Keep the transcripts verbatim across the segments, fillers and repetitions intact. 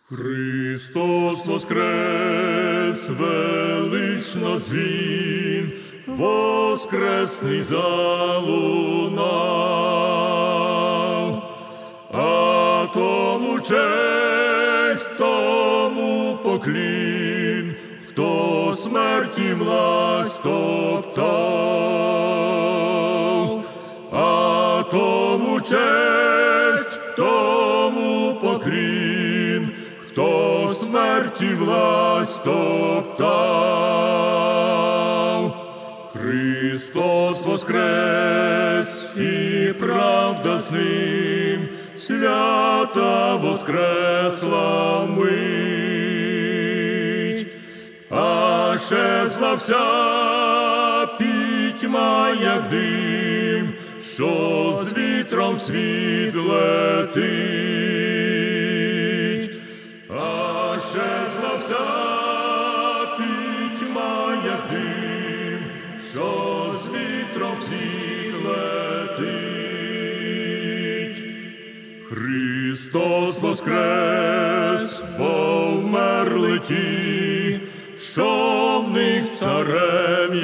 Христос воскрес, велично дзвін, воскресний залунав, а тому честь, тому поклін, хто смерті власть топтав, а тому честь, тому поклін, хто смерті власть топтав. Христос воскрес, і правда з ним, свята воскресла мить, а щезла вся пітьма, як дим, що з вітром в світ летить. А щезла вся пітьма, як дим, що з вітром в світ летить. Христос воскрес, бо вмерли ті, що в них царем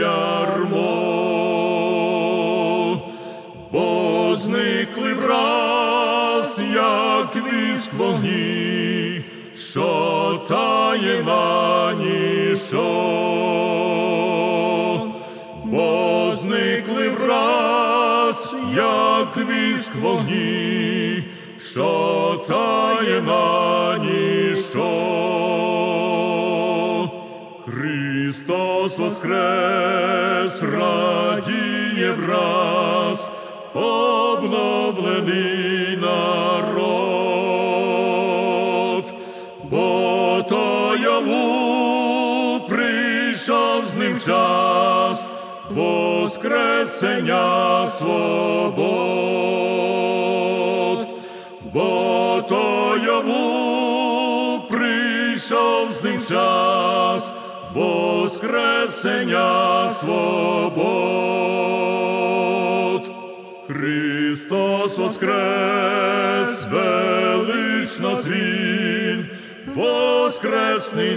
ярмо, бо зникли враз, як віск вогні, що тає на ніщо, бо зникли враз, як віск вогні, що тає на ніщо. Христос воскрес, радіє враз, обновлений народ, бо то йому прийшов з ним час воскресення свобод, бо то йому прийшов з ним час воскресення свобод. Христос воскрес, велично дзвін, воскресний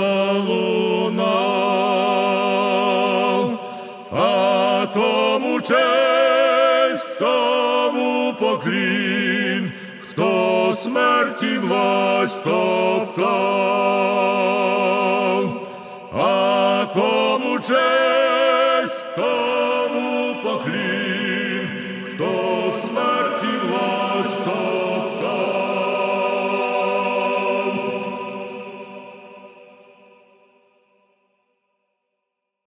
залунав, а тому честь, тому поклін, хто смерті власть топтав.